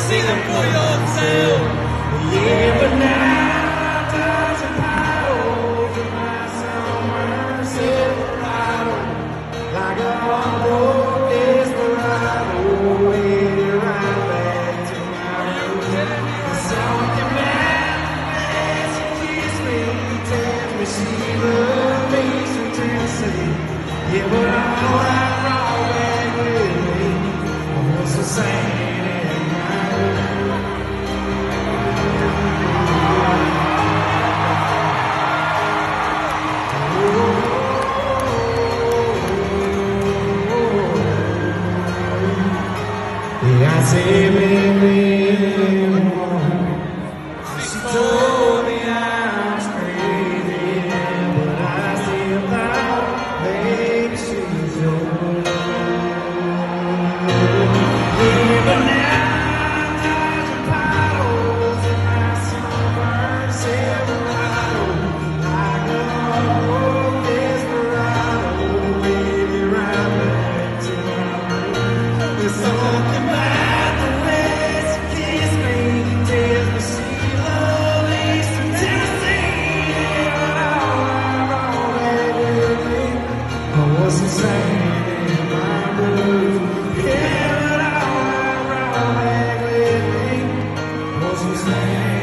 see them for yourself. Yeah, but now there's a power to my summer Silverado, like a broke desperado, headed right back to my roots. There's something about the kiss me, tells me she loves me from Tennessee. Yeah, but I'm right back with me. What's the saying in my room? Yeah, I say, baby, she told me I was crazy, but I still thought maybe she was yours. Yeah, but now there's a potholes in my summer Silverado, like a old desperado, baby, right back to my room. There's something about the way she kissed me, tells me she loves me from Tennessee. Yeah, but all right with me. What's the saying in my blues? Yeah, but all right with me. What's the saying?